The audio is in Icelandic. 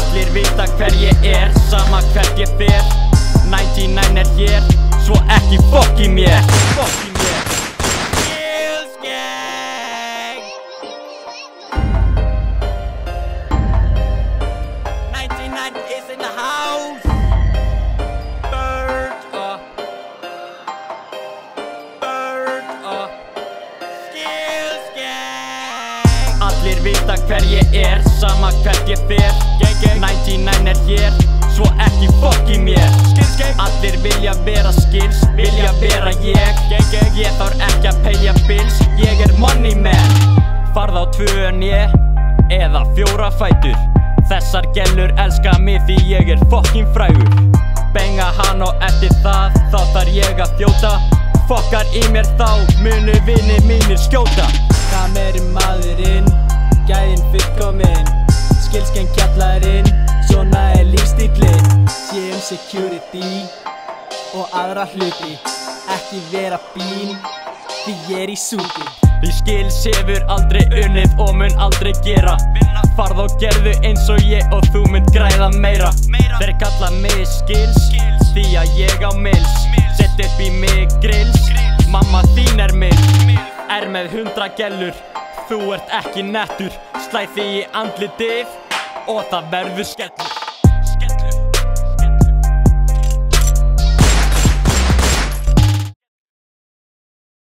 Allir vita hver ég sama hvert ég fer 99 hér, svo ekki fokk í mér Skills gang 99 is in the house Bird up Skills gang Allir vita hver ég sama hvert ég fer 99 hér, svo ekki fokk í mér Allir vilja vera skills, vilja vera ég þarf ekki að payja bills, ég money man Farð á 2 né, eða 4 fætur Þessar gellur elska mig því ég fokkin frægur Benga hann og eftir það, þá þarf ég að þjóta Fokkar í mér þá, munu vinir mínir skjóta Kameri maðurinn, gæðin fullkominn Skills gang kjallarinn, svona lífstíllinn Sé security og aðra hluti Ekki vera bín, því ég í súti Því skills hefur aldrei unnið og mun aldrei gera Farð og gerðu eins og ég og þú mynd græða meira Þeir kalla mig skills, því að ég á mills Sett upp í mig grills, mamma þín mild með 100 gellur, þú ert ekki nettur Slæð því í andlitið og það verður skellur